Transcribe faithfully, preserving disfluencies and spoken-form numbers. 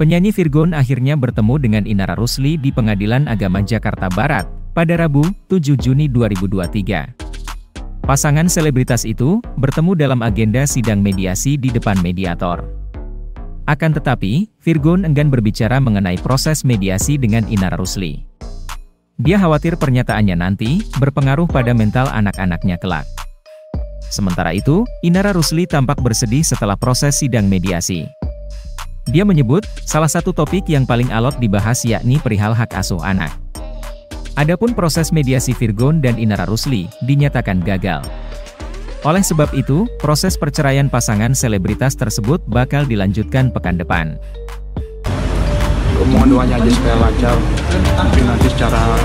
Penyanyi Virgon akhirnya bertemu dengan Inara Rusli di Pengadilan Agama Jakarta Barat, pada Rabu, tujuh Juni dua ribu dua puluh tiga. Pasangan selebritas itu bertemu dalam agenda sidang mediasi di depan mediator. Akan tetapi, Virgon enggan berbicara mengenai proses mediasi dengan Inara Rusli. Dia khawatir pernyataannya nanti berpengaruh pada mental anak-anaknya kelak. Sementara itu, Inara Rusli tampak bersedih setelah proses sidang mediasi. Dia menyebut, salah satu topik yang paling alot dibahas yakni perihal hak asuh anak. Adapun proses mediasi Virgon dan Inara Rusli dinyatakan gagal. Oleh sebab itu, proses perceraian pasangan selebritas tersebut bakal dilanjutkan pekan depan. Omongan doanya aja supaya lancar, mungkin nanti secara